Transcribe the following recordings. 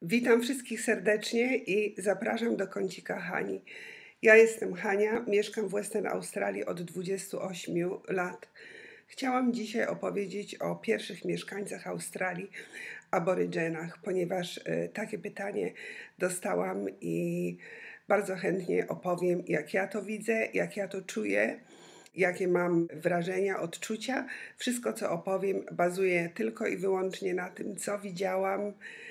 Witam wszystkich serdecznie i zapraszam do kącika Hani. Ja jestem Hania, mieszkam w Western Australii od 28 lat. Chciałam dzisiaj opowiedzieć o pierwszych mieszkańcach Australii, aborydżenach, ponieważ takie pytanie dostałam i bardzo chętnie opowiem, jak ja to widzę, jak ja to czuję, jakie mam wrażenia, odczucia. Wszystko, co opowiem, bazuje tylko i wyłącznie na tym, co widziałam,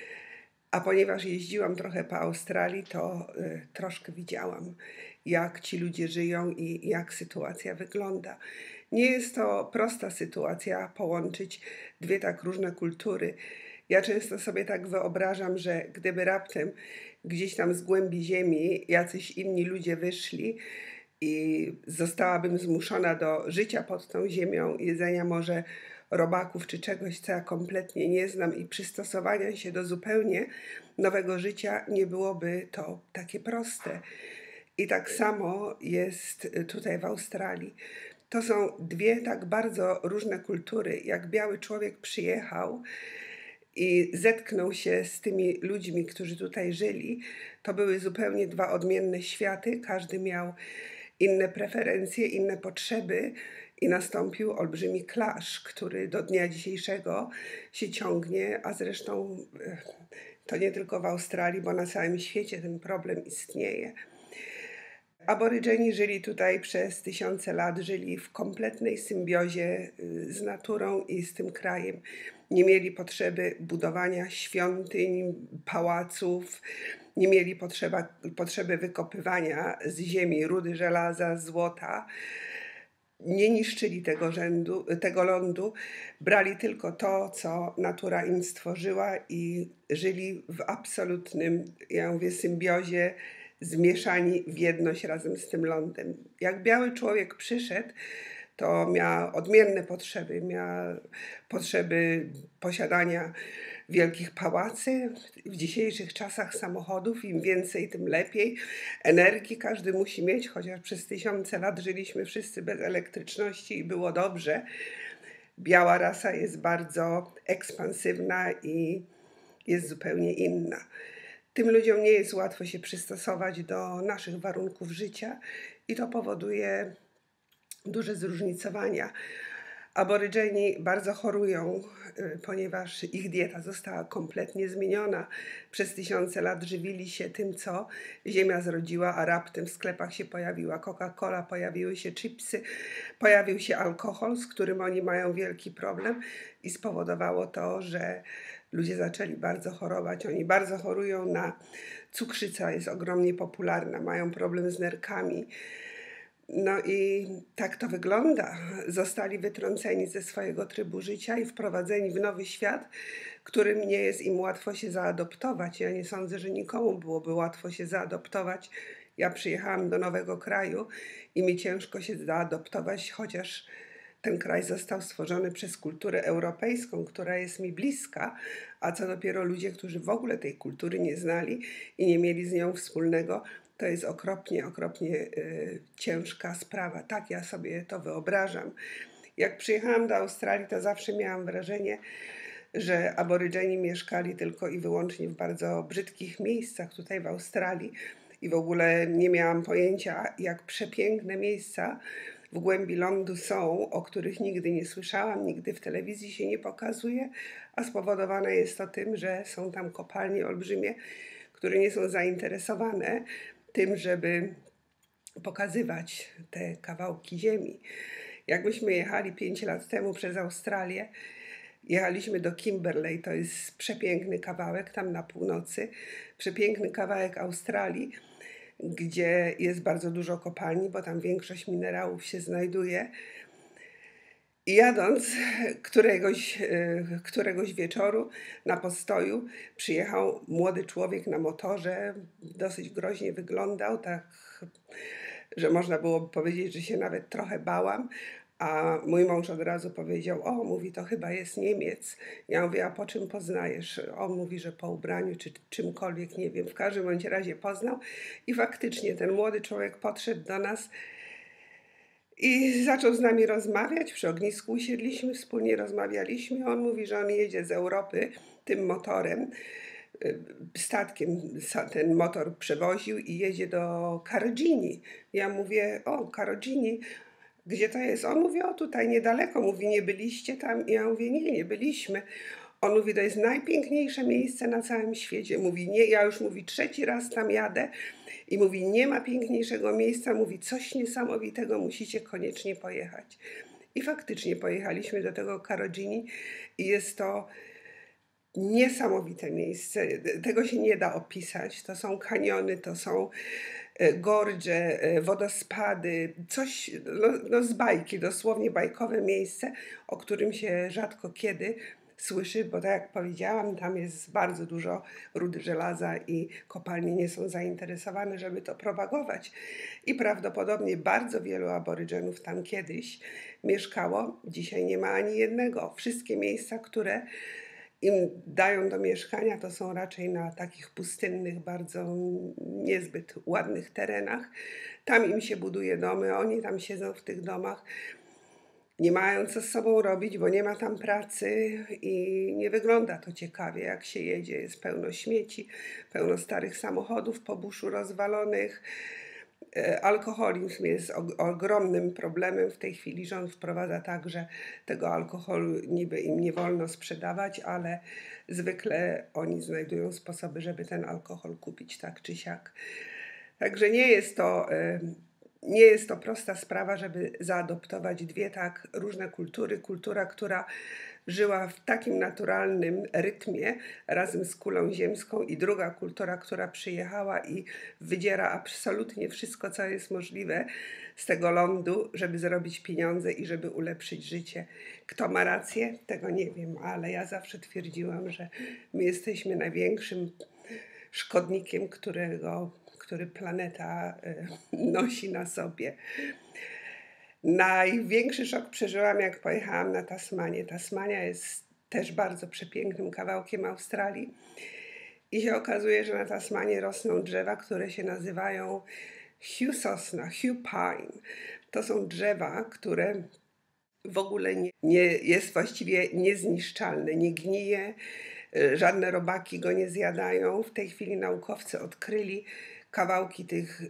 a ponieważ jeździłam trochę po Australii, to troszkę widziałam, jak ci ludzie żyją i jak sytuacja wygląda. Nie jest to prosta sytuacja połączyć dwie tak różne kultury. Ja często sobie tak wyobrażam, że gdyby raptem gdzieś tam z głębi ziemi jacyś inni ludzie wyszli i zostałabym zmuszona do życia pod tą ziemią, jedzenia może robaków czy czegoś, co ja kompletnie nie znam i przystosowania się do zupełnie nowego życia, nie byłoby to takie proste. I tak samo jest tutaj w Australii. To są dwie tak bardzo różne kultury. Jak biały człowiek przyjechał i zetknął się z tymi ludźmi, którzy tutaj żyli, to były zupełnie dwa odmienne światy. Każdy miał inne preferencje, inne potrzeby i nastąpił olbrzymi clash, który do dnia dzisiejszego się ciągnie, a zresztą to nie tylko w Australii, bo na całym świecie ten problem istnieje. Aborydżeni żyli tutaj przez tysiące lat, żyli w kompletnej symbiozie z naturą i z tym krajem. Nie mieli potrzeby budowania świątyń, pałaców, nie mieli potrzeby wykopywania z ziemi rudy żelaza, złota. Nie niszczyli tego lądu, brali tylko to, co natura im stworzyła i żyli w absolutnym, ja mówię, symbiozie, zmieszani w jedność razem z tym lądem. Jak biały człowiek przyszedł, to miał odmienne potrzeby. Miał potrzeby posiadania wielkich pałacy, w dzisiejszych czasach samochodów, im więcej, tym lepiej. Energii każdy musi mieć, chociaż przez tysiące lat żyliśmy wszyscy bez elektryczności i było dobrze. Biała rasa jest bardzo ekspansywna i jest zupełnie inna. Tym ludziom nie jest łatwo się przystosować do naszych warunków życia i to powoduje duże zróżnicowania. Aborydżeni bardzo chorują, ponieważ ich dieta została kompletnie zmieniona. Przez tysiące lat żywili się tym, co ziemia zrodziła, a raptem w sklepach się pojawiła Coca-Cola, pojawiły się chipsy, pojawił się alkohol, z którym oni mają wielki problem i spowodowało to, że ludzie zaczęli bardzo chorować. Oni bardzo chorują na cukrzycę, jest ogromnie popularna, mają problem z nerkami. No i tak to wygląda. Zostali wytrąceni ze swojego trybu życia i wprowadzeni w nowy świat, którym nie jest im łatwo się zaadoptować. Ja nie sądzę, że nikomu byłoby łatwo się zaadoptować. Ja przyjechałam do nowego kraju i mi ciężko się zaadoptować, chociaż ten kraj został stworzony przez kulturę europejską, która jest mi bliska, a co dopiero ludzie, którzy w ogóle tej kultury nie znali i nie mieli z nią wspólnego, to jest okropnie ciężka sprawa. Tak ja sobie to wyobrażam. Jak przyjechałam do Australii, to zawsze miałam wrażenie, że aborydżeni mieszkali tylko i wyłącznie w bardzo brzydkich miejscach tutaj w Australii i w ogóle nie miałam pojęcia, jak przepiękne miejsca w głębi lądu są, o których nigdy nie słyszałam, nigdy w telewizji się nie pokazuje, a spowodowane jest to tym, że są tam kopalnie olbrzymie, które nie są zainteresowane tym, żeby pokazywać te kawałki ziemi. Jak myśmy jechali 5 lat temu przez Australię, jechaliśmy do Kimberley, to jest przepiękny kawałek tam na północy, przepiękny kawałek Australii, gdzie jest bardzo dużo kopalni, bo tam większość minerałów się znajduje. I jadąc któregoś wieczoru na postoju przyjechał młody człowiek na motorze, dosyć groźnie wyglądał, tak, że można byłoby powiedzieć, że się nawet trochę bałam, a mój mąż od razu powiedział: o, mówi, to chyba jest Niemiec. Ja mówię: a po czym poznajesz? On mówi, że po ubraniu czy czymkolwiek, nie wiem, w każdym bądź razie poznał i faktycznie ten młody człowiek podszedł do nas i zaczął z nami rozmawiać. Przy ognisku usiedliśmy, wspólnie rozmawialiśmy. On mówi, że on jedzie z Europy tym motorem. statkiem ten motor przewoził i jedzie do Karagini. Ja mówię, o Karagini, gdzie to jest? On mówi, o tutaj niedaleko. Mówi, nie byliście tam? Ja mówię, nie byliśmy. On mówi, to jest najpiękniejsze miejsce na całym świecie. Mówi, nie, ja już mówi, trzeci raz tam jadę i mówi, nie ma piękniejszego miejsca. Mówi, coś niesamowitego, musicie koniecznie pojechać. I faktycznie pojechaliśmy do tego Karagini i jest to niesamowite miejsce. Tego się nie da opisać. To są kaniony, to są gorge, wodospady, coś no z bajki, dosłownie bajkowe miejsce, o którym się rzadko kiedy słyszy, bo tak jak powiedziałam, tam jest bardzo dużo rudy żelaza i kopalnie nie są zainteresowane, żeby to propagować. I prawdopodobnie bardzo wielu aborydżenów tam kiedyś mieszkało, dzisiaj nie ma ani jednego. Wszystkie miejsca, które im dają do mieszkania, to są raczej na takich pustynnych, bardzo niezbyt ładnych terenach. Tam im się buduje domy, oni tam siedzą w tych domach, nie mają co z sobą robić, bo nie ma tam pracy i nie wygląda to ciekawie, jak się jedzie. Jest pełno śmieci, pełno starych samochodów po buszu rozwalonych. Alkoholizm jest ogromnym problemem w tej chwili. Rząd wprowadza tak, że tego alkoholu niby im nie wolno sprzedawać, ale zwykle oni znajdują sposoby, żeby ten alkohol kupić tak czy siak. Także nie jest to prosta sprawa, żeby zaadoptować dwie tak różne kultury. Kultura, która żyła w takim naturalnym rytmie razem z kulą ziemską, i druga kultura, która przyjechała i wydziera absolutnie wszystko, co jest możliwe z tego lądu, żeby zrobić pieniądze i żeby ulepszyć życie. Kto ma rację? Tego nie wiem, ale ja zawsze twierdziłam, że my jesteśmy największym szkodnikiem, który planeta nosi na sobie. Największy szok przeżyłam, jak pojechałam na Tasmanię. Tasmania jest też bardzo przepięknym kawałkiem Australii i się okazuje, że na Tasmanii rosną drzewa, które się nazywają Hugh sosna, Hugh pine. To są drzewa, które w ogóle nie jest właściwie niezniszczalne, nie gnije, żadne robaki go nie zjadają. W tej chwili naukowcy odkryli kawałki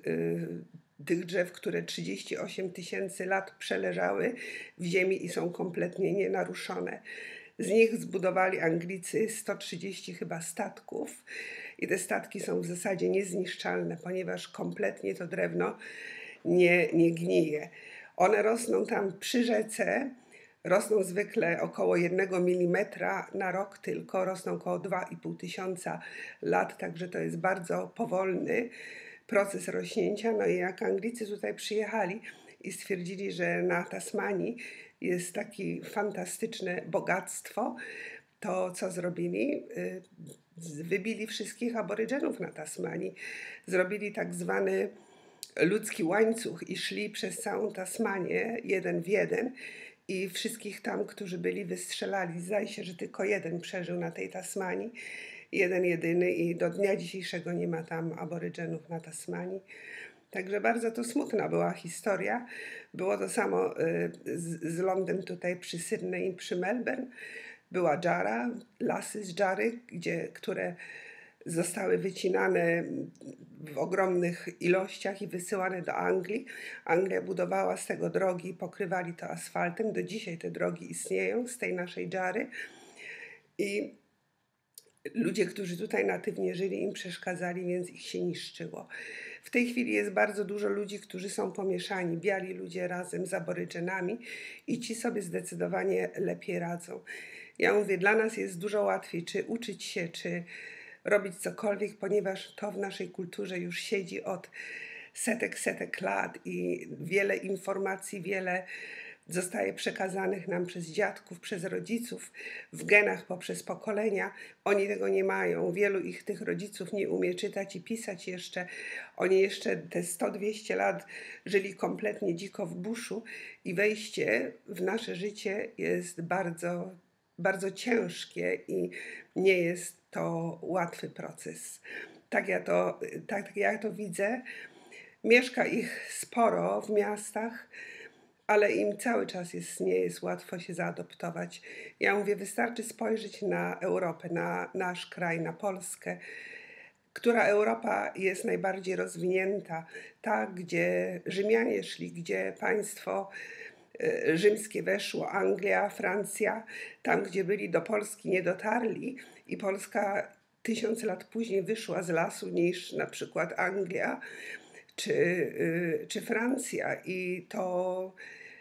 tych drzew, które 38 000 lat przeleżały w ziemi i są kompletnie nienaruszone. Z nich zbudowali Anglicy 130 chyba statków i te statki są w zasadzie niezniszczalne, ponieważ kompletnie to drewno nie gnije. One rosną tam przy rzece, rosną zwykle około 1 mm na rok tylko, rosną około 2500 lat, także to jest bardzo powolny proces rośnięcia. No i jak Anglicy tutaj przyjechali i stwierdzili, że na Tasmanii jest takie fantastyczne bogactwo, to co zrobili? Wybili wszystkich aborydżenów na Tasmanii. Zrobili tak zwany ludzki łańcuch i szli przez całą Tasmanię jeden w jeden i wszystkich tam, którzy byli, wystrzelali. Zdaje się, że tylko jeden przeżył na tej Tasmanii, jeden jedyny, i do dnia dzisiejszego nie ma tam aborydżenów na Tasmanii. Także bardzo to smutna była historia. Było to samo z lądem tutaj przy Sydney i przy Melbourne. Była Jarra, lasy z Jarry, które zostały wycinane w ogromnych ilościach i wysyłane do Anglii. Anglia budowała z tego drogi, pokrywali to asfaltem. Do dzisiaj te drogi istnieją z tej naszej Jarry. I ludzie, którzy tutaj natywnie żyli, im przeszkadzali, więc ich się niszczyło. W tej chwili jest bardzo dużo ludzi, którzy są pomieszani, biali ludzie razem z aborydżenami, i ci sobie zdecydowanie lepiej radzą. Ja mówię, dla nas jest dużo łatwiej, czy uczyć się, czy robić cokolwiek, ponieważ to w naszej kulturze już siedzi od setek lat i wiele informacji, wiele zostaje przekazanych nam przez dziadków, przez rodziców, w genach poprzez pokolenia. Oni tego nie mają. Wielu tych rodziców nie umie czytać i pisać jeszcze. Oni jeszcze te 100-200 lat żyli kompletnie dziko w buszu i wejście w nasze życie jest bardzo, bardzo ciężkie i nie jest to łatwy proces. Tak ja to widzę. Mieszka ich sporo w miastach. ale im cały czas nie jest łatwo się zaadoptować. Ja mówię, wystarczy spojrzeć na Europę, na nasz kraj, na Polskę, która Europa jest najbardziej rozwinięta, ta, gdzie Rzymianie szli, gdzie państwo rzymskie weszło, Anglia, Francja, tam gdzie byli, do Polski nie dotarli i Polska 1000 lat później wyszła z lasu niż na przykład Anglia czy Francja. I to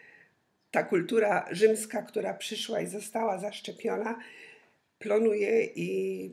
ta kultura rzymska, która przyszła i została zaszczepiona, plonuje i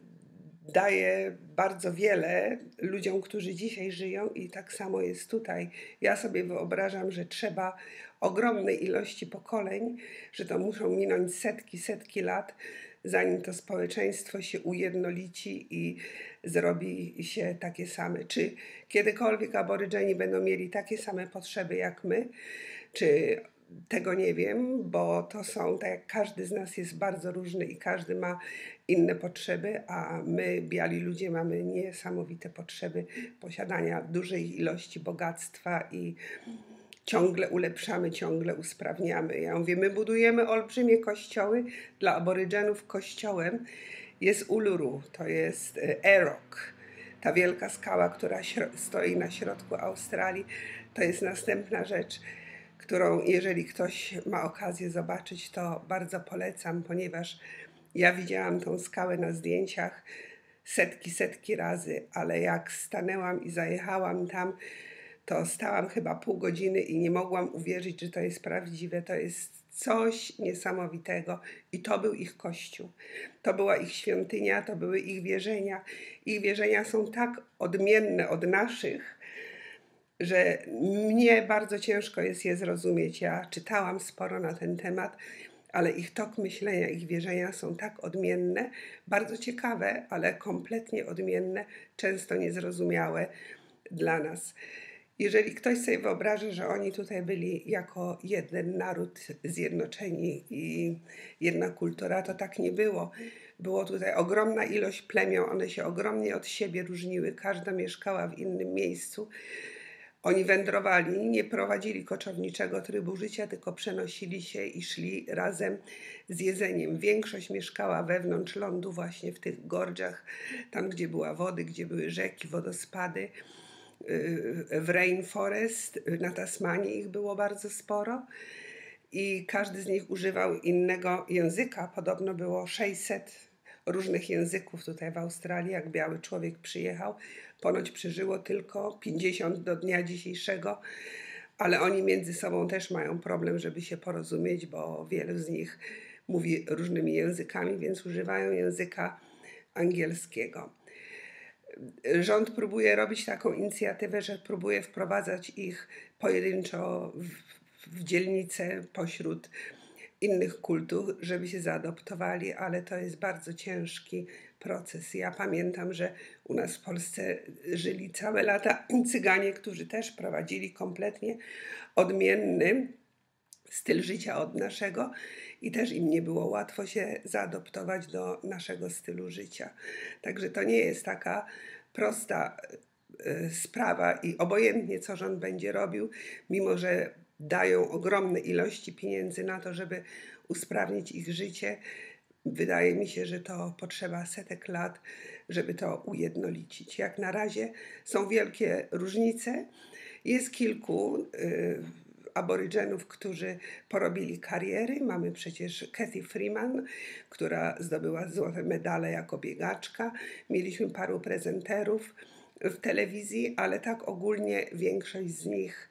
daje bardzo wiele ludziom, którzy dzisiaj żyją, i tak samo jest tutaj. Ja sobie wyobrażam, że trzeba ogromnej ilości pokoleń, że to muszą minąć setki lat, zanim to społeczeństwo się ujednolici i zrobi się takie same. Czy kiedykolwiek Aborygeni będą mieli takie same potrzeby jak my, czy tego nie wiem, bo to są, tak jak każdy z nas jest bardzo różny i każdy ma inne potrzeby, a my, biali ludzie, mamy niesamowite potrzeby posiadania dużej ilości bogactwa i ciągle ulepszamy, ciągle usprawniamy. Ja mówię, my budujemy olbrzymie kościoły. Dla Aborygenów kościołem jest Uluru, to jest Erok, ta wielka skała, która stoi na środku Australii. To jest następna rzecz, którą jeżeli ktoś ma okazję zobaczyć, to bardzo polecam, ponieważ ja widziałam tą skałę na zdjęciach setki razy, ale jak stanęłam i zajechałam tam, to stałam chyba pół godziny i nie mogłam uwierzyć, że to jest prawdziwe. To jest coś niesamowitego i to był ich kościół. To była ich świątynia, to były ich wierzenia. Ich wierzenia są tak odmienne od naszych, że mnie bardzo ciężko jest je zrozumieć. Ja czytałam sporo na ten temat, ale ich tok myślenia, ich wierzenia są tak odmienne, bardzo ciekawe, ale kompletnie odmienne, często niezrozumiałe dla nas. Jeżeli ktoś sobie wyobraża, że oni tutaj byli jako jeden naród zjednoczeni i jedna kultura, to tak nie było. Było tutaj ogromna ilość plemion, one się ogromnie od siebie różniły, każda mieszkała w innym miejscu. Oni wędrowali, nie prowadzili koczowniczego trybu życia, tylko przenosili się i szli razem z jedzeniem. Większość mieszkała wewnątrz lądu, właśnie w tych gorge'ach, tam gdzie była wody, gdzie były rzeki, wodospady. W Rainforest, na Tasmanii ich było bardzo sporo i każdy z nich używał innego języka. Podobno było 600 różnych języków tutaj w Australii, jak biały człowiek przyjechał. Ponoć przeżyło tylko 50 do dnia dzisiejszego, ale oni między sobą też mają problem, żeby się porozumieć, bo wielu z nich mówi różnymi językami, więc używają języka angielskiego. Rząd próbuje robić taką inicjatywę, że próbuje wprowadzać ich pojedynczo w dzielnice pośród innych kultur, żeby się zaadoptowali, ale to jest bardzo ciężki proces. Ja pamiętam, że u nas w Polsce żyli całe lata Cyganie, którzy też prowadzili kompletnie odmienny styl życia od naszego i też im nie było łatwo się zaadoptować do naszego stylu życia. Także to nie jest taka prosta sprawa i obojętnie co rząd będzie robił, mimo że dają ogromne ilości pieniędzy na to, żeby usprawnić ich życie, wydaje mi się, że to potrzeba setek lat, żeby to ujednolicić. Jak na razie są wielkie różnice. Jest kilku Aborygenów, którzy porobili kariery. Mamy przecież Cathy Freeman, która zdobyła złote medale jako biegaczka. Mieliśmy paru prezenterów w telewizji, ale tak ogólnie większość z nich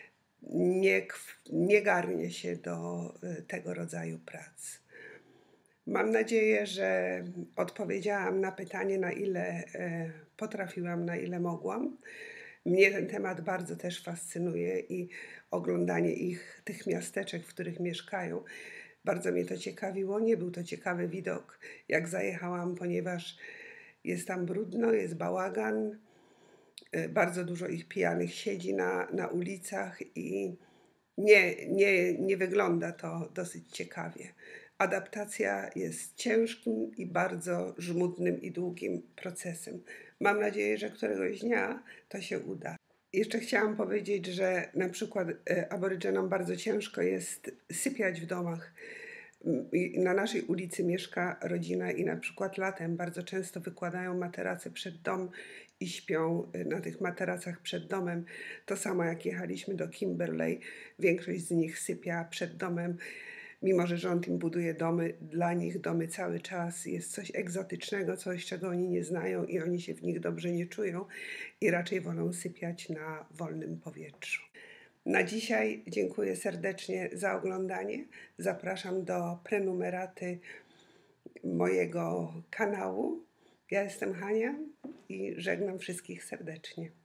nie garnie się do tego rodzaju prac. Mam nadzieję, że odpowiedziałam na pytanie, na ile potrafiłam, na ile mogłam. Mnie ten temat bardzo też fascynuje i oglądanie ich, tych miasteczek, w których mieszkają, bardzo mnie to ciekawiło. Nie był to ciekawy widok, jak zajechałam, ponieważ jest tam brudno, jest bałagan, bardzo dużo ich pijanych siedzi na ulicach i nie wygląda to dosyć ciekawie. Adaptacja jest ciężkim i bardzo żmudnym i długim procesem. Mam nadzieję, że któregoś dnia to się uda. Jeszcze chciałam powiedzieć, że na przykład aborygenom bardzo ciężko jest sypiać w domach. Na naszej ulicy mieszka rodzina i na przykład latem bardzo często wykładają materace przed dom i śpią na tych materacach przed domem. To samo jak jechaliśmy do Kimberley, większość z nich sypia przed domem, mimo że rząd im buduje domy, dla nich domy cały czas jest coś egzotycznego, coś czego oni nie znają i oni się w nich dobrze nie czują i raczej wolą sypiać na wolnym powietrzu. Na dzisiaj dziękuję serdecznie za oglądanie. Zapraszam do prenumeraty mojego kanału. Ja jestem Hania i żegnam wszystkich serdecznie.